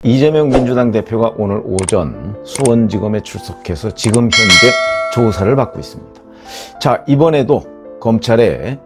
이재명 민주당 대표가 오늘 오전 수원지검에 출석해서 지금 현재 조사를 받고 있습니다. 자, 이번에도 검찰에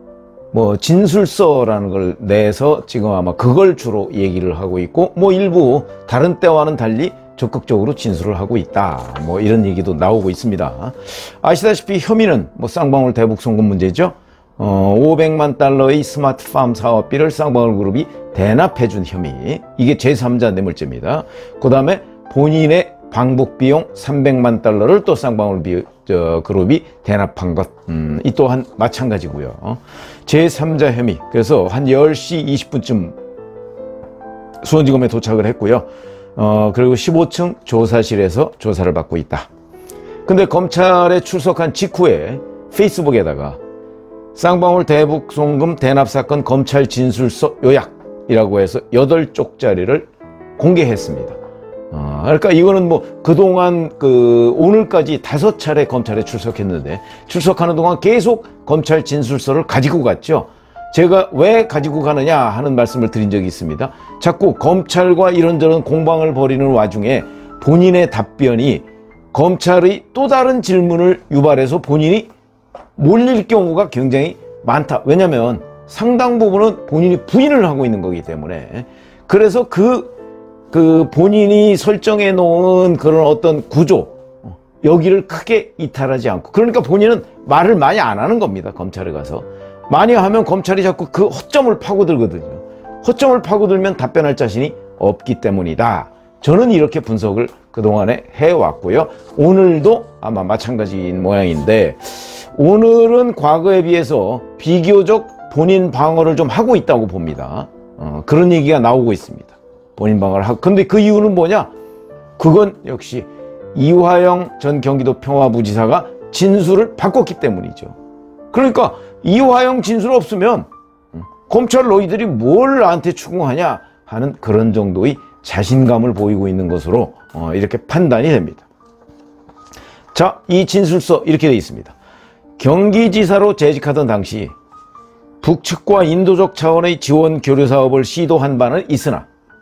진술서라는 걸 내서 지금 아마 그걸 주로 얘기를 하고 있고, 일부 다른 때와는 달리 적극적으로 진술을 하고 있다, 이런 얘기도 나오고 있습니다. 아시다시피 혐의는 쌍방울 대북 송금 문제죠. 500만 달러의 스마트팜 사업비를 쌍방울 그룹이 대납해준 혐의, 이게 제3자 뇌물죄입니다. 그 다음에 본인의 방북 비용 300만 달러를 또 쌍방울 그룹이 대납한 것, 이 또한 마찬가지고요. 제3자 혐의, 그래서 한 10시 20분쯤 수원지검에 도착을 했고요. 그리고 15층 조사실에서 조사를 받고 있다. 근데 검찰에 출석한 직후에 페이스북에다가 쌍방울 대북 송금 대납 사건 검찰 진술서 요약이라고 해서 8쪽짜리를 공개했습니다. 그러니까 이거는 그동안 오늘까지 5차례 검찰에 출석했는데, 출석하는 동안 계속 검찰 진술서를 가지고 갔죠. 제가 왜 가지고 가느냐 하는 말씀을 드린 적이 있습니다. 자꾸 검찰과 이런저런 공방을 벌이는 와중에 본인의 답변이 검찰의 또 다른 질문을 유발해서 본인이 몰릴 경우가 굉장히 많다. 왜냐하면 상당 부분은 본인이 부인을 하고 있는 거기 때문에. 그래서 본인이 설정해 놓은 그런 어떤 구조, 여기를 크게 이탈하지 않고, 그러니까 본인은 말을 많이 안 하는 겁니다. 검찰에 가서 많이 하면 검찰이 자꾸 그 허점을 파고들거든요. 허점을 파고들면 답변할 자신이 없기 때문이다. 저는 이렇게 분석을 그동안에 해왔고요. 오늘도 아마 마찬가지인 모양인데, 오늘은 과거에 비해서 비교적 본인 방어를 좀 하고 있다고 봅니다. 그런 얘기가 나오고 있습니다. 본인 방어를 하고. 근데 그 이유는 뭐냐? 그건 역시 이화영 전 경기도 평화부지사가 진술을 바꿨기 때문이죠. 그러니까 이화영 진술 없으면 검찰 너희들이 뭘 나한테 추궁하냐 하는 그런 정도의 자신감을 보이고 있는 것으로 이렇게 판단이 됩니다. 자, 이 진술서 이렇게 되어 있습니다. 경기지사로 재직하던 당시 북측과 인도적 차원의 지원 교류 사업을 시도한 바는 있으나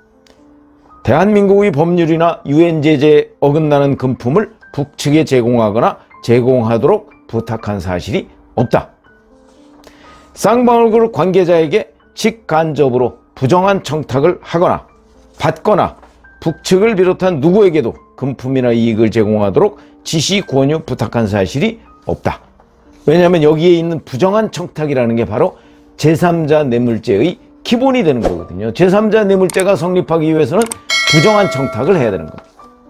대한민국의 법률이나 유엔 제재에 어긋나는 금품을 북측에 제공하거나 제공하도록 부탁한 사실이 없다. 쌍방울 그룹 관계자에게 직간접으로 부정한 청탁을 하거나 받거나 북측을 비롯한 누구에게도 금품이나 이익을 제공하도록 지시 권유 부탁한 사실이 없다. 왜냐하면 여기에 있는 부정한 청탁이라는 게 바로 제3자 뇌물죄의 기본이 되는 거거든요. 제3자 뇌물죄가 성립하기 위해서는 부정한 청탁을 해야 되는 겁니다.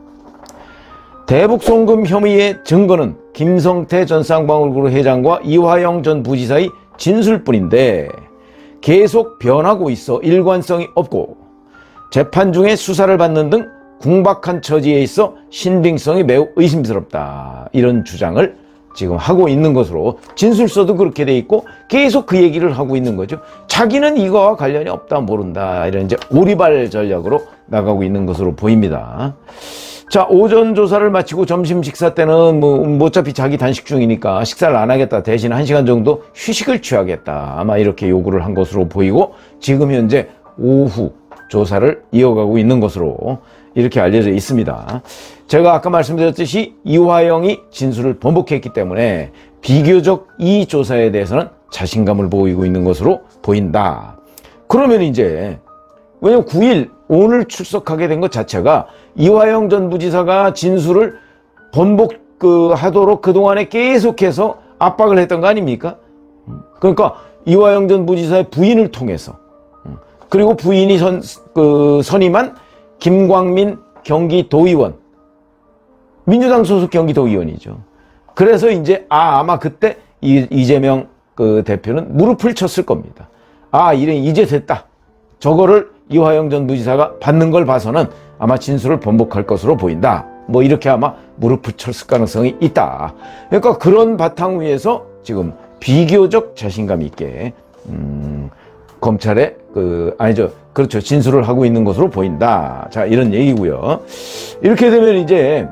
대북 송금 혐의의 증거는 김성태 전 쌍방울 그룹 회장과 이화영 전 부지사의 진술뿐인데 계속 변하고 있어 일관성이 없고 재판 중에 수사를 받는 등 궁박한 처지에 있어 신빙성이 매우 의심스럽다. 이런 주장을 지금 하고 있는 것으로, 진술서도 그렇게 돼 있고 계속 그 얘기를 하고 있는 거죠. 자기는 이거와 관련이 없다, 모른다, 이런 이제 오리발 전략으로 나가고 있는 것으로 보입니다. 자, 오전 조사를 마치고 점심 식사 때는 어차피 자기 단식 중이니까 식사를 안 하겠다, 대신 1시간 정도 휴식을 취하겠다, 아마 이렇게 요구를 한 것으로 보이고, 지금 현재 오후 조사를 이어가고 있는 것으로 이렇게 알려져 있습니다. 제가 아까 말씀드렸듯이 이화영이 진술을 번복했기 때문에 비교적 이 조사에 대해서는 자신감을 보이고 있는 것으로 보인다. 그러면 이제, 왜냐면 9일 오늘 출석하게 된 것 자체가 이화영 전 부지사가 진술을 번복하도록 그동안에 계속해서 압박을 했던 거 아닙니까? 그러니까 이화영 전 부지사의 부인을 통해서, 그리고 부인이 선임한 김광민 경기도의원, 민주당 소속 경기도의원이죠. 그래서 이제 아마 그때 이재명 대표는 무릎을 쳤을 겁니다. 이제 됐다. 저거를 이화영 전 부지사가 받는 걸 봐서는 아마 진술을 번복할 것으로 보인다. 이렇게 아마 무릎을 쳤을 가능성이 있다. 그러니까 그런 바탕 위에서 지금 비교적 자신감 있게 검찰에 그렇죠, 진술을 하고 있는 것으로 보인다. 자, 이런 얘기고요. 이렇게 되면 이제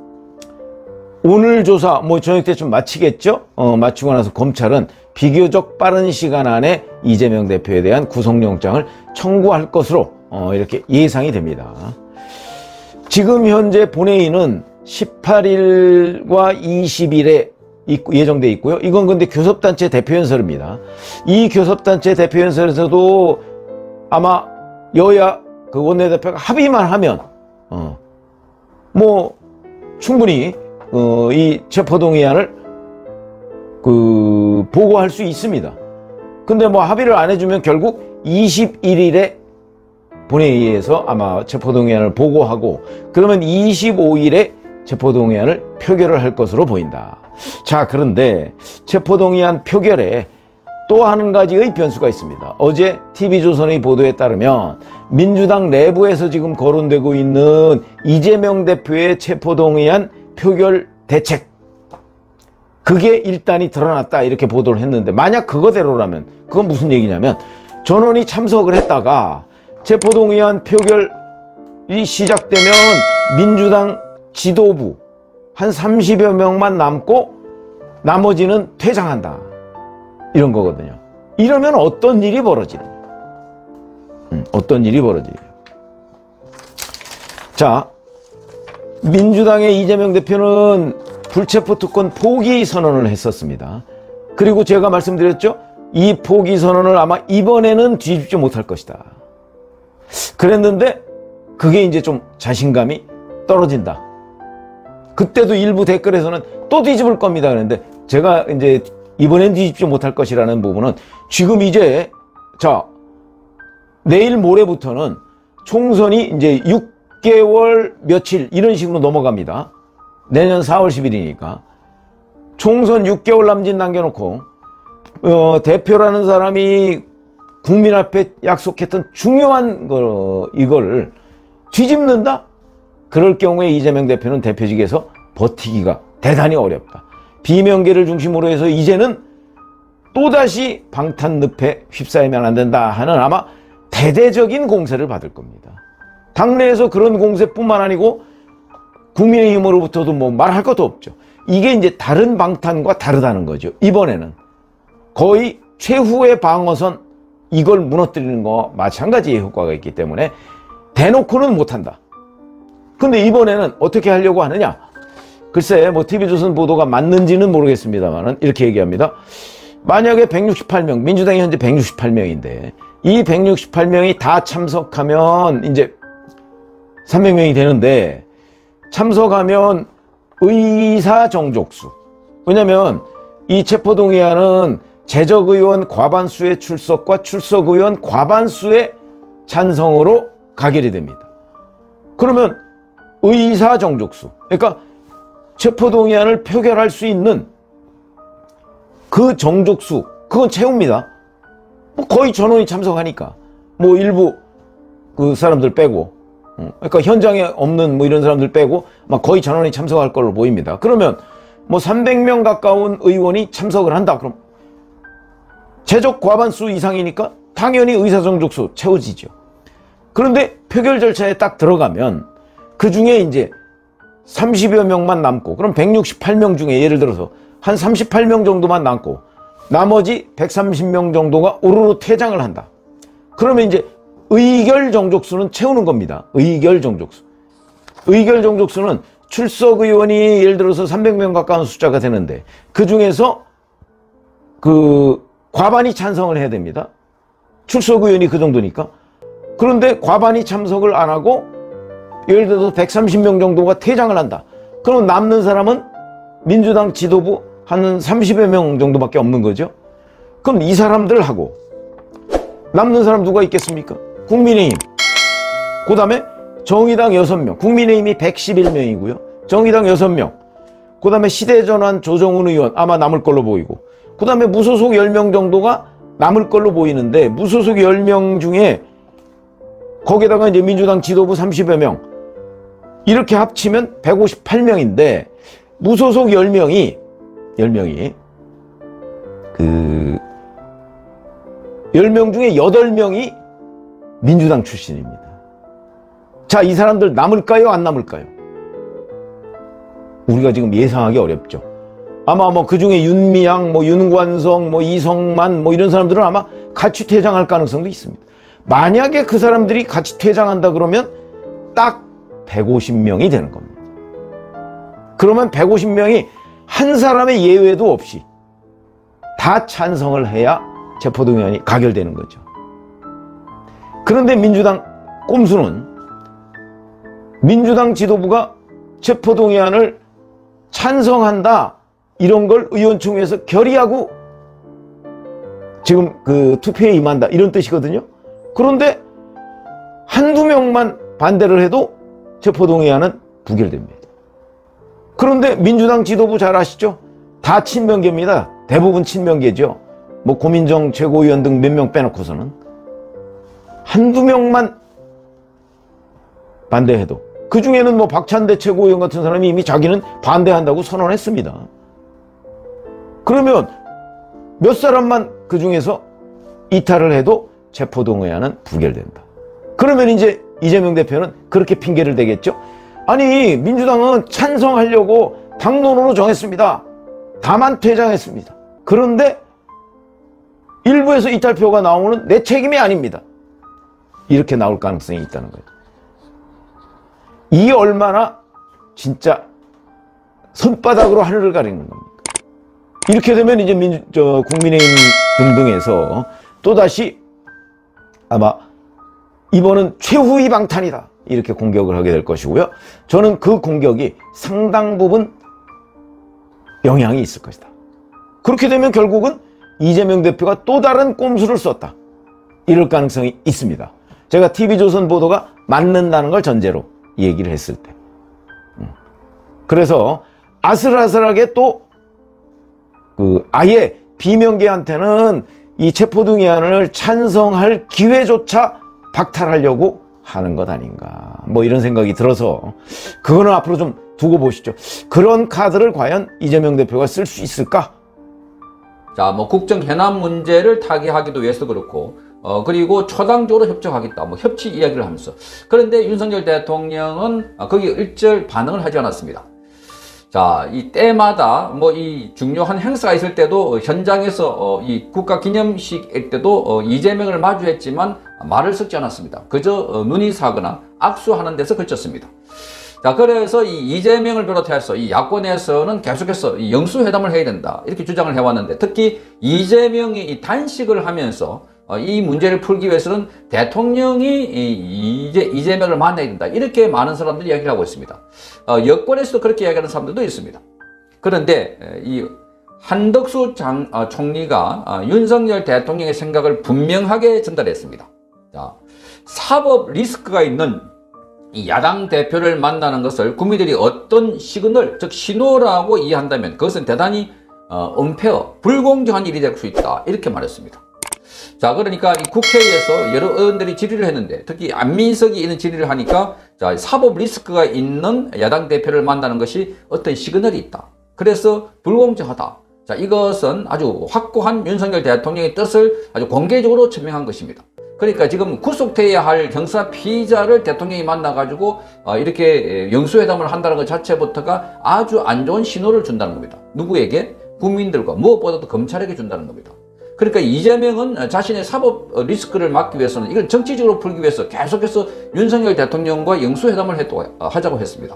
오늘 조사 저녁 때쯤 마치겠죠? 마치고 나서 검찰은 비교적 빠른 시간 안에 이재명 대표에 대한 구속영장을 청구할 것으로 이렇게 예상이 됩니다. 지금 현재 본회의는 18일과 20일에 예정돼 있고요. 이건 근데 교섭단체 대표연설입니다. 이 교섭단체 대표연설에서도 아마 여야 그 원내대표가 합의만 하면 뭐 충분히 이 체포동의안을 보고할 수 있습니다. 근데 뭐 합의를 안 해주면 결국 21일에 본회의에서 아마 체포동의안을 보고하고 그러면 25일에 체포동의안을 표결을 할 것으로 보인다. 자, 그런데 체포동의안 표결에 또 한 가지의 변수가 있습니다. 어제 TV조선의 보도에 따르면 민주당 내부에서 지금 거론되고 있는 이재명 대표의 체포동의안 표결 대책, 그게 일단이 드러났다 이렇게 보도를 했는데, 만약 그거대로라면 그건 무슨 얘기냐면 전원이 참석을 했다가 체포동의안 표결이 시작되면 민주당 지도부 한 30여 명만 남고 나머지는 퇴장한다, 이런 거거든요. 이러면 어떤 일이 벌어지느냐. 어떤 일이 벌어지느냐. 자, 민주당의 이재명 대표는 불체포 특권 포기 선언을 했었습니다. 그리고 제가 말씀드렸죠. 이 포기 선언을 아마 이번에는 뒤집지 못할 것이다. 그랬는데 그게 이제 좀 자신감이 떨어진다. 그때도 일부 댓글에서는 또 뒤집을 겁니다. 그랬는데 제가 이제 이번엔 뒤집지 못할 것이라는 부분은 지금 이제 자, 내일 모레부터는 총선이 이제 6개월 며칠 이런 식으로 넘어갑니다. 내년 4월 10일이니까 총선 6개월 남짓 남겨놓고 대표라는 사람이 국민 앞에 약속했던 중요한 이걸 뒤집는다? 그럴 경우에 이재명 대표는 대표직에서 버티기가 대단히 어렵다. 비명계를 중심으로 해서 이제는 또다시 방탄 늪에 휩싸이면 안 된다 하는 아마 대대적인 공세를 받을 겁니다. 당내에서 그런 공세뿐만 아니고 국민의힘으로부터도 뭐 말할 것도 없죠. 이게 이제 다른 방탄과 다르다는 거죠. 이번에는 거의 최후의 방어선, 이걸 무너뜨리는 거 마찬가지의 효과가 있기 때문에 대놓고는 못한다. 근데 이번에는 어떻게 하려고 하느냐? 글쎄 뭐 TV조선 보도가 맞는지는 모르겠습니다만 이렇게 얘기합니다. 만약에 168명, 민주당이 현재 168명인데 이 168명이 다 참석하면 이제 300명이 되는데, 참석하면 의사 정족수, 왜냐면 이 체포동의안은 재적의원 과반수의 출석과 출석의원 과반수의 찬성으로 가결이 됩니다. 그러면 의사 정족수, 그러니까 체포동의안을 표결할 수 있는 그 정족수, 그건 채웁니다. 뭐 거의 전원이 참석하니까, 뭐 일부 그 사람들 빼고, 그러니까 현장에 없는 뭐 이런 사람들 빼고 막 거의 전원이 참석할 걸로 보입니다. 그러면 뭐 300명 가까운 의원이 참석을 한다. 그럼 재적 과반수 이상이니까 당연히 의사정족수 채워지죠. 그런데 표결 절차에 딱 들어가면 그 중에 이제 30여 명만 남고, 그럼 168명 중에 예를 들어서 한 38명 정도만 남고 나머지 130명 정도가 오로로 퇴장을 한다. 그러면 이제 의결 정족수는 채우는 겁니다. 의결 정족수. 의결 정족수는 출석 의원이 예를 들어서 300명 가까운 숫자가 되는데 그 중에서 그 과반이 찬성을 해야 됩니다. 출석 의원이 그 정도니까. 그런데 과반이 참석을 안 하고 예를 들어서 130명 정도가 퇴장을 한다. 그럼 남는 사람은 민주당 지도부 한 30여 명 정도밖에 없는 거죠. 그럼 이 사람들하고 남는 사람 누가 있겠습니까? 국민의힘, 그 다음에 정의당 6명, 국민의힘이 111명이고요. 정의당 6명, 그 다음에 시대전환 조정훈 의원 아마 남을 걸로 보이고, 그 다음에 무소속 10명 정도가 남을 걸로 보이는데, 무소속 10명 중에 거기다가 이제 민주당 지도부 30여 명, 이렇게 합치면 158명인데 무소속 10명이 그 10명 중에 8명이 민주당 출신입니다. 자, 이 사람들 남을까요? 안 남을까요? 우리가 지금 예상하기 어렵죠. 아마 뭐 그 중에 윤미향, 뭐 윤관성, 뭐 이성만, 뭐 이런 사람들은 아마 같이 퇴장할 가능성도 있습니다. 만약에 그 사람들이 같이 퇴장한다 그러면 딱 150명이 되는 겁니다. 그러면 150명이 한 사람의 예외도 없이 다 찬성을 해야 체포동의안이 가결되는 거죠. 그런데 민주당 꼼수는 민주당 지도부가 체포동의안을 찬성한다 이런 걸 의원총회에서 결의하고 지금 그 투표에 임한다 이런 뜻이거든요. 그런데 한두 명만 반대를 해도 체포동의안은 부결됩니다. 그런데 민주당 지도부 잘 아시죠? 다 친명계입니다. 대부분 친명계죠. 뭐 고민정 최고위원 등 몇 명 빼놓고서는 한두 명만 반대해도, 그 중에는 뭐 박찬대 최고위원 같은 사람이 이미 자기는 반대한다고 선언했습니다. 그러면 몇 사람만 그 중에서 이탈을 해도 체포동의안은 부결된다. 그러면 이제 이재명 대표는 그렇게 핑계를 대겠죠. 아니, 민주당은 찬성하려고 당론으로 정했습니다. 다만 퇴장했습니다. 그런데 일부에서 이탈표가 나오면 내 책임이 아닙니다. 이렇게 나올 가능성이 있다는 거예요. 이게 얼마나 진짜 손바닥으로 하늘을 가리는 겁니까? 이렇게 되면 이제 국민의힘 등등에서 또다시 아마 이번은 최후의 방탄이다 이렇게 공격을 하게 될 것이고요. 저는 그 공격이 상당 부분 영향이 있을 것이다. 그렇게 되면 결국은 이재명 대표가 또 다른 꼼수를 썼다 이럴 가능성이 있습니다. 제가 TV조선 보도가 맞는다는 걸 전제로 얘기를 했을 때. 그래서 아슬아슬하게 또 아예 비명계한테는 이 체포동의안을 찬성할 기회조차 박탈하려고 하는 것 아닌가, 뭐 이런 생각이 들어서 그거는 앞으로 좀 두고 보시죠. 그런 카드를 과연 이재명 대표가 쓸 수 있을까? 자, 뭐 국정 현안 문제를 타개하기도 위해서 그렇고, 그리고 초당적으로 협조하겠다, 뭐 협치 이야기를 하면서. 그런데 윤석열 대통령은 거기에 일절 반응을 하지 않았습니다. 자, 이 때마다 뭐 이 중요한 행사가 있을 때도 현장에서 이 국가기념식일 때도 이재명을 마주했지만 말을 섞지 않았습니다. 그저 눈이 사거나 악수하는 데서 그쳤습니다. 자, 그래서 이 이재명을 비롯해서 이 야권에서는 계속해서 이 영수회담을 해야 된다 이렇게 주장을 해왔는데, 특히 이재명이 이 단식을 하면서 이 문제를 풀기 위해서는 대통령이 이재명을 만나야 된다 이렇게 많은 사람들이 이야기를 하고 있습니다. 여권에서도 그렇게 이야기하는 사람들도 있습니다. 그런데 이 한덕수 총리가 윤석열 대통령의 생각을 분명하게 전달했습니다. 자, 사법 리스크가 있는 이 야당 대표를 만나는 것을 국민들이 어떤 시그널, 즉 신호라고 이해한다면 그것은 대단히 은폐어, 불공정한 일이 될 수 있다 이렇게 말했습니다. 자, 그러니까 이 국회에서 여러 의원들이 질의를 했는데, 특히 안민석이 이런 질의를 하니까 자, 사법 리스크가 있는 야당 대표를 만나는 것이 어떤 시그널이 있다. 그래서 불공정하다. 자, 이것은 아주 확고한 윤석열 대통령의 뜻을 아주 공개적으로 천명한 것입니다. 그러니까 지금 구속돼야 할 경사 피의자를 대통령이 만나가지고 이렇게 영수회담을 한다는 것 자체부터가 아주 안 좋은 신호를 준다는 겁니다. 누구에게? 국민들과 무엇보다도 검찰에게 준다는 겁니다. 그러니까 이재명은 자신의 사법 리스크를 막기 위해서는 이걸 정치적으로 풀기 위해서 계속해서 윤석열 대통령과 영수회담을 하자고 했습니다.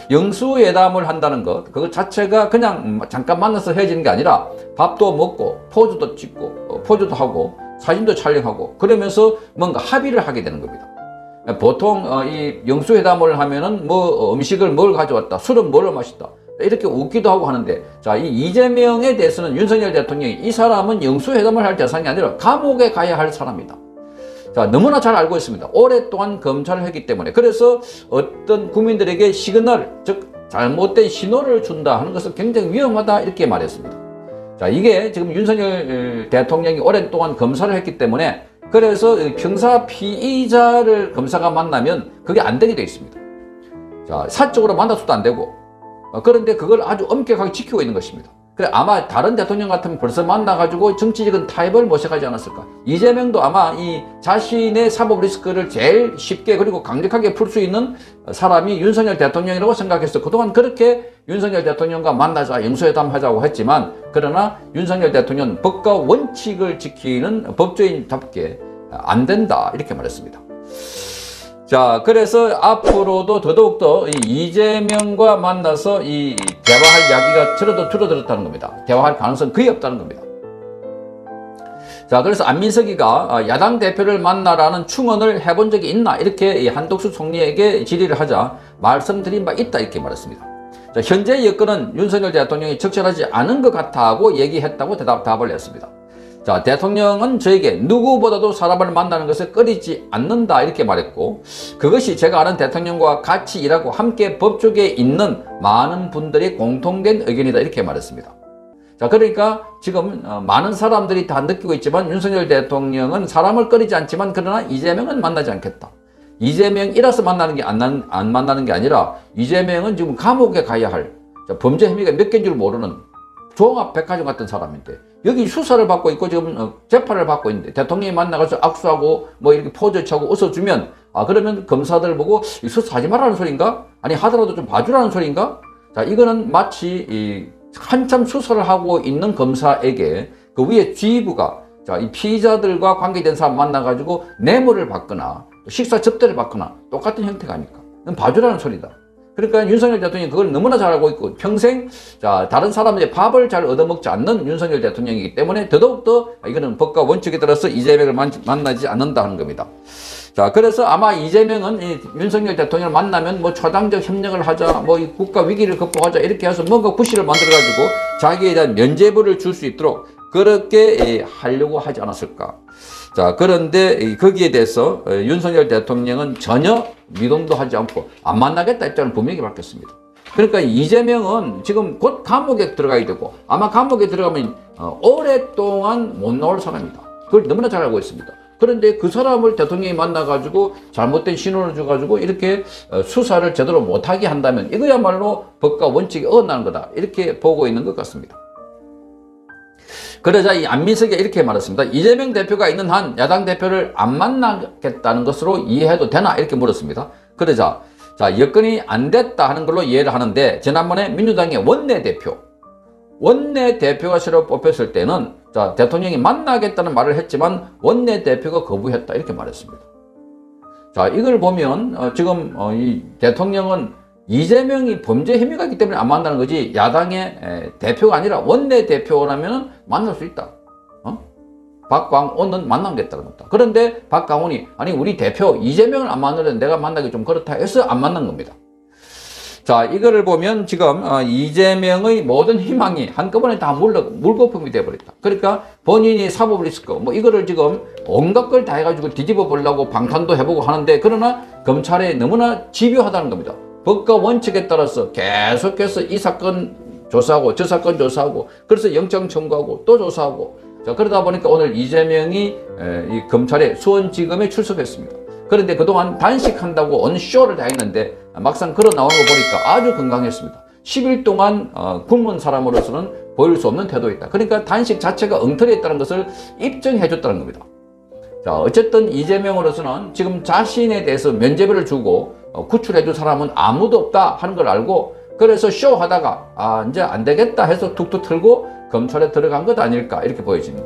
영수회담을 한다는 것, 그것 자체가 그냥 잠깐 만나서 헤어지는 게 아니라 밥도 먹고 포즈도 찍고 포즈도 하고 사진도 촬영하고 그러면서 뭔가 합의를 하게 되는 겁니다. 보통 이 영수회담을 하면은 뭐 음식을 뭘 가져왔다, 술은 뭘 마셨다 이렇게 웃기도 하고 하는데, 자, 이 이재명에 대해서는 윤석열 대통령이 이 사람은 영수회담을 할 대상이 아니라 감옥에 가야 할 사람이다. 자, 너무나 잘 알고 있습니다. 오랫동안 검찰을 했기 때문에. 그래서 어떤 국민들에게 시그널, 즉 잘못된 신호를 준다 하는 것은 굉장히 위험하다 이렇게 말했습니다. 자, 이게 지금 윤석열 대통령이 오랫동안 검사를 했기 때문에, 그래서 형사 피의자를 검사가 만나면 그게 안 되게 돼 있습니다. 자, 사적으로 만나서도 안 되고, 그런데 그걸 아주 엄격하게 지키고 있는 것입니다. 그래, 아마 다른 대통령 같으면 벌써 만나가지고 정치적인 타협을 모색하지 않았을까. 이재명도 아마 이 자신의 사법 리스크를 제일 쉽게 그리고 강력하게 풀 수 있는 사람이 윤석열 대통령이라고 생각해서 그동안 그렇게 윤석열 대통령과 만나자, 영수회담 하자고 했지만, 그러나 윤석열 대통령은 법과 원칙을 지키는 법조인답게 안 된다 이렇게 말했습니다. 자, 그래서 앞으로도 더더욱더 이재명과 만나서 이 대화할 이야기가 줄어들었다는 겁니다. 대화할 가능성 거의 없다는 겁니다. 자, 그래서 안민석이가 야당 대표를 만나라는 충언을 해본 적이 있나 이렇게 한덕수 총리에게 질의를 하자 말씀드린 바 있다 이렇게 말했습니다. 자, 현재 여건은 윤석열 대통령이 적절하지 않은 것 같아 하고 얘기했다고 답을 했습니다. 자, 대통령은 저에게 누구보다도 사람을 만나는 것을 꺼리지 않는다 이렇게 말했고, 그것이 제가 아는 대통령과 같이 일하고 함께 법조계에 있는 많은 분들이 공통된 의견이다 이렇게 말했습니다. 자, 그러니까 지금 많은 사람들이 다 느끼고 있지만 윤석열 대통령은 사람을 꺼리지 않지만 그러나 이재명은 만나지 않겠다. 이재명이라서 만나는 게 안 만나는 게 아니라 이재명은 지금 감옥에 가야 할 범죄 혐의가 몇 개인 줄 모르는 종합 백화점 같은 사람인데 여기 수사를 받고 있고 지금 재판을 받고 있는데 대통령이 만나가서 악수하고 뭐 이렇게 포즈 차고 웃어주면 그러면 검사들 보고 수사하지 말라는 소린가? 아니 하더라도 좀 봐주라는 소린가? 자, 이거는 마치 한참 수사를 하고 있는 검사에게 그 위에 지휘부가 자, 이 피의자들과 관계된 사람 만나가지고 뇌물을 받거나 식사 접대를 받거나 똑같은 형태가 아닐까? 그건 봐주라는 소리다. 그러니까 윤석열 대통령이 그걸 너무나 잘 알고 있고 평생 자, 다른 사람의 밥을 잘 얻어먹지 않는 윤석열 대통령이기 때문에 더더욱더 이거는 법과 원칙에 따라서 이재명을 만나지 않는다 하는 겁니다. 자, 그래서 아마 이재명은 윤석열 대통령을 만나면 뭐 초당적 협력을 하자, 뭐 이 국가 위기를 극복하자 이렇게 해서 뭔가 구실을 만들어가지고 자기에 대한 면죄부를 줄 수 있도록 그렇게 하려고 하지 않았을까. 자, 그런데 거기에 대해서 윤석열 대통령은 전혀 미동도 하지 않고 안 만나겠다 입장을 분명히 밝혔습니다. 그러니까 이재명은 지금 곧 감옥에 들어가야 되고 아마 감옥에 들어가면 오랫동안 못 나올 사람이다. 그걸 너무나 잘 알고 있습니다. 그런데 그 사람을 대통령이 만나가지고 잘못된 신호를 줘가지고 이렇게 수사를 제대로 못하게 한다면 이거야말로 법과 원칙에 어긋나는 거다. 이렇게 보고 있는 것 같습니다. 그러자 이 안민석이 이렇게 말했습니다. 이재명 대표가 있는 한 야당 대표를 안 만나겠다는 것으로 이해해도 되나? 이렇게 물었습니다. 그러자 자, 여건이 안 됐다 하는 걸로 이해를 하는데 지난번에 민주당의 원내대표가 새로 뽑혔을 때는 자, 대통령이 만나겠다는 말을 했지만 원내대표가 거부했다 이렇게 말했습니다. 자, 이걸 보면 지금 이 대통령은 이재명이 범죄 혐의가 있기 때문에 안 만나는 거지 야당의 대표가 아니라 원내대표라면 만날 수 있다. 박광온은 만나겠다는 겁니다. 그런데 박광온이 아니 우리 대표 이재명을 안 만나는데 내가 만나기 좀 그렇다 해서 안 만난 겁니다. 자, 이거를 보면 지금 이재명의 모든 희망이 한꺼번에 다 물거품이 되어버렸다. 그러니까 본인이 사법을 있을 거, 뭐 이거를 지금 온갖 걸 다 해가지고 뒤집어 보려고 방탄도 해보고 하는데 그러나 검찰에 너무나 집요하다는 겁니다. 법과 원칙에 따라서 계속해서 이 사건 조사하고 저 사건 조사하고 그래서 영장 청구하고 또 조사하고 자, 그러다 보니까 오늘 이재명이 이 검찰의 수원지검에 출석했습니다. 그런데 그동안 단식한다고 온 쇼를 다 했는데 막상 걸어 나온 거 보니까 아주 건강했습니다. 10일 동안 굶은 사람으로서는 보일 수 없는 태도였다. 그러니까 단식 자체가 엉터리였다는 것을 입증해 줬다는 겁니다. 자, 어쨌든 이재명으로서는 지금 자신에 대해서 면죄부를 주고 구출해 줄 사람은 아무도 없다 하는 걸 알고 그래서 쇼하다가 이제 안 되겠다 해서 툭툭 틀고 검찰에 들어간 것 아닐까 이렇게 보여집니다.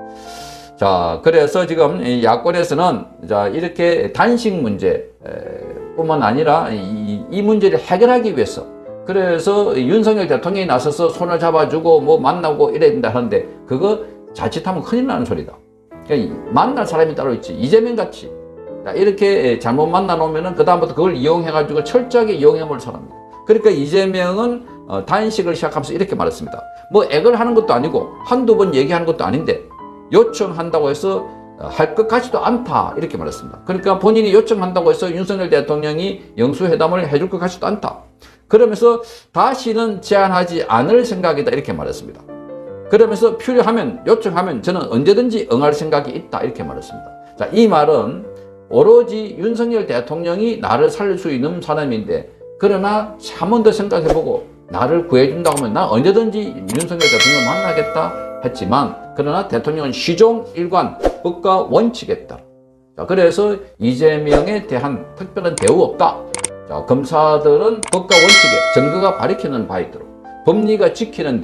자, 그래서 지금 야권에서는 자, 이렇게 단식 문제 뿐만 아니라 이 문제를 해결하기 위해서 그래서 윤석열 대통령이 나서서 손을 잡아주고 뭐 만나고 이래야 된다 하는데 그거 자칫하면 큰일 나는 소리다. 그러니까 만날 사람이 따로 있지. 이재명 같이 이렇게 잘못 만나 놓으면은 그다음부터 그걸 이용해가지고 철저하게 이용해볼 사람입니다. 그러니까 이재명은 단식을 시작하면서 이렇게 말했습니다. 뭐 액을 하는 것도 아니고 한두 번 얘기하는 것도 아닌데 요청한다고 해서 할 것 같지도 않다 이렇게 말했습니다. 그러니까 본인이 요청한다고 해서 윤석열 대통령이 영수회담을 해줄 것 같지도 않다. 그러면서 다시는 제안하지 않을 생각이다 이렇게 말했습니다. 그러면서 필요하면 요청하면 저는 언제든지 응할 생각이 있다 이렇게 말했습니다. 자, 이 말은 오로지 윤석열 대통령이 나를 살릴 수 있는 사람인데 그러나 한 번 더 생각해보고 나를 구해준다고 하면 나 언제든지 윤석열 대통령을 만나겠다 했지만 그러나 대통령은 시종 일관 법과 원칙에 따라 자, 그래서 이재명에 대한 특별한 대우 없다. 자, 검사들은 법과 원칙에 증거가 가리키는 바에 있도록 법리가 지키는 대로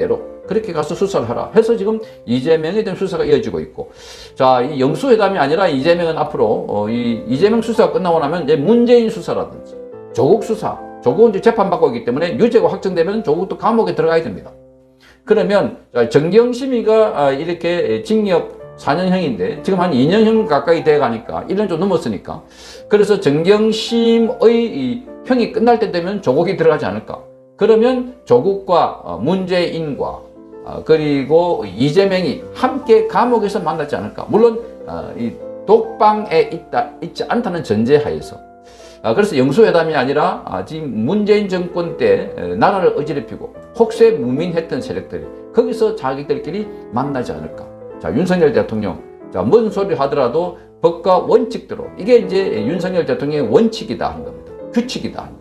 그렇게 가서 수사를 하라 해서 지금 이재명에 대한 수사가 이어지고 있고, 자, 이 영수회담이 아니라 이재명은 앞으로 이 이재명 수사가 끝나고 나면 이제 문재인 수사라든지 조국 수사, 조국은 이제 재판받고 있기 때문에 유죄가 확정되면 조국도 감옥에 들어가야 됩니다. 그러면 정경심이가 이렇게 징역 4년형인데 지금 한 2년형 가까이 돼 가니까 1년 좀 넘었으니까, 그래서 정경심의 형이 끝날 때 되면 조국이 들어가지 않을까. 그러면 조국과 문재인과 그리고 이재명이 함께 감옥에서 만나지 않을까. 물론 이 독방에 있지 않다는 전제하에서. 그래서 영수회담이 아니라 지금 문재인 정권 때 나라를 어지럽히고 혹세 무민했던 세력들이 거기서 자기들끼리 만나지 않을까. 자, 윤석열 대통령, 자, 뭔 소리를 하더라도 법과 원칙대로, 이게 이제 윤석열 대통령의 원칙이다 한 겁니다. 규칙이다 한 겁니다.